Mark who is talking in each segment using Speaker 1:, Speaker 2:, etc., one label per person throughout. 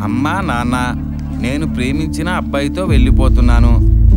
Speaker 1: అమ్మా నాన్న నేను ప్రేమించిన అబ్బాయితో వెళ్ళిపోతున్నాను.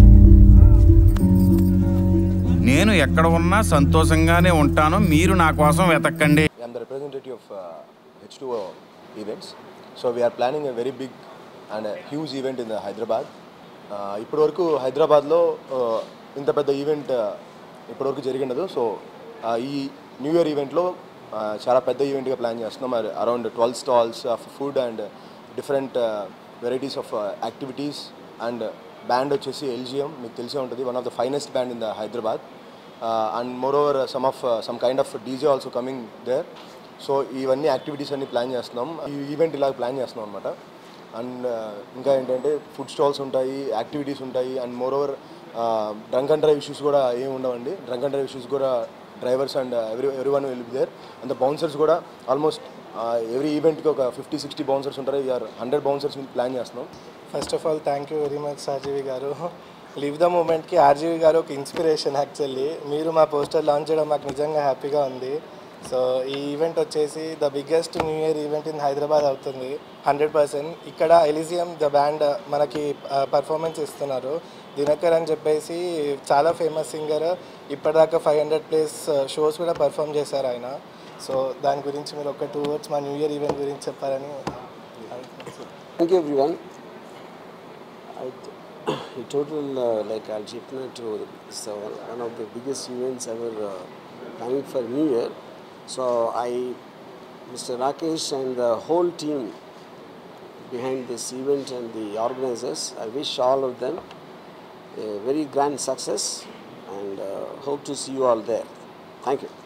Speaker 1: నేను ఎక్కడ ఉన్నా సంతోషంగానే ఉంటాను. మీరు నా కోసం వెతకండి.
Speaker 2: I am the representative of H2O events. So we are planning a very big and a huge event in the Hyderabad. ఇప్పటి వరకు హైదరాబాద్లో ఇంత పెద్ద ఈవెంట్ ఇప్పటివరకు జరిగినదు. సో ఈ న్యూ ఇయర్ ఈవెంట్లో చాలా పెద్ద ఈవెంట్గా ప్లాన్ చేస్తున్నాం. Around 12 stalls of food and different varieties of activities and band వచ్చేసి LGM, మీకు తెలిసే ఉంటుంది, one of the finest band in the Hyderabad. And moreover some kind of DJ also coming there. So ఇవన్నీ యాక్టివిటీస్ అన్ని plan చేస్తున్నాం. ఈ event ఇలా plan చేస్తున్నాం అనమాట. అండ్ ఇంకా ఏంటంటే ఫుడ్ స్టాల్స్ ఉంటాయి, యాక్టివిటీస్ ఉంటాయి. And moreover drunk and drive issues కూడా ఏమి ఉండవండి. డ్రంక్ అండ్ డ్రైవ్ ఇష్యూస్ కూడా drivers and every one will be there. And the bouncers కూడా ఆల్మోస్ట్ ఎవ్రీ ఈవెంట్కి ఒక 50-60 బౌన్సర్స్ ఉంటారు. వీఆర్ 100 బౌన్సర్స్ ప్లాన్ చేస్తున్నాం.
Speaker 3: First of all thank you very much RGV గారు. లివ్ ద మూమెంట్కి RGV గారు ఒక ఇన్స్పిరేషన్. యాక్చువల్లీ మీరు మా పోస్టర్ లాంచ్ చేయడం మాకు నిజంగా హ్యాపీగా ఉంది. సో ఈ ఈవెంట్ వచ్చేసి the biggest new year event in Hyderabad అవుతుంది 100%. ఇక్కడ ఎలిజియం ద బ్యాండ్ మనకి పర్ఫార్మెన్స్ ఇస్తున్నారు. దినకర్ అని చెప్పేసి చాలా ఫేమస్ సింగర్, ఇప్పటిదాకా 500+ షోస్ కూడా పర్ఫామ్ చేశారు ఆయన. సో దాని గురించి మీరు ఒక 2 words మా న్యూ ఇయర్ ఈవెంట్ గురించి చెప్పారని.
Speaker 4: Thank you everyone. In total, like I'll to it's one of the biggest events ever planning for New Year. So Mr. Rakesh and the whole team behind this event and the organizers, I wish all of them a very grand success and hope to see you all there. Thank you.